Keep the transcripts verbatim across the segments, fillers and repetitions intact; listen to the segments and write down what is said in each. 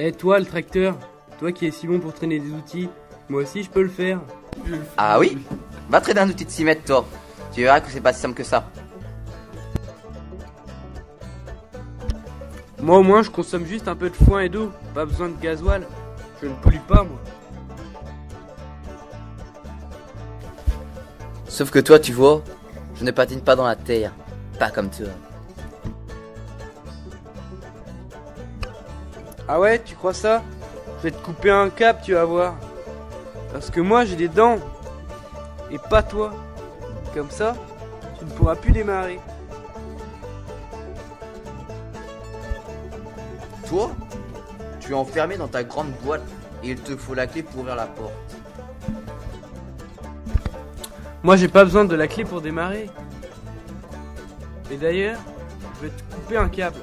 Eh toi le tracteur, toi qui es si bon pour traîner des outils, moi aussi je peux le faire. Ah oui? Va traîner un outil de six mètres toi. Tu verras que c'est pas si simple que ça. Moi au moins je consomme juste un peu de foin et d'eau, pas besoin de gasoil. Je ne pollue pas moi. Sauf que toi tu vois, je ne patine pas dans la terre. Pas comme toi. Ah ouais, tu crois ça? Je vais te couper un câble, tu vas voir. Parce que moi j'ai des dents. Et pas toi. Comme ça, tu ne pourras plus démarrer. Toi, tu es enfermé dans ta grande boîte et il te faut la clé pour ouvrir la porte. Moi j'ai pas besoin de la clé pour démarrer. Et d'ailleurs, je vais te couper un câble.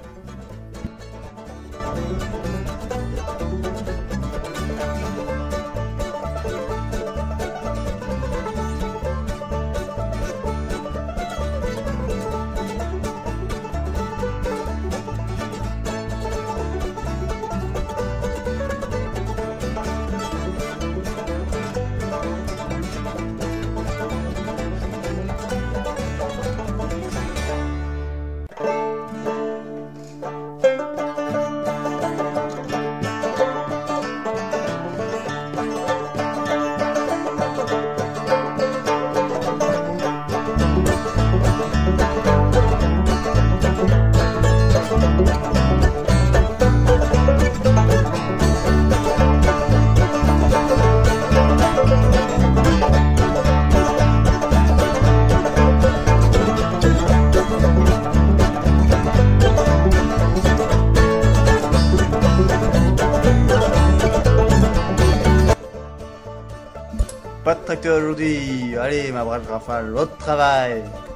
Pas de tracteur aujourd'hui. Allez, ma brave Rafale, au travail.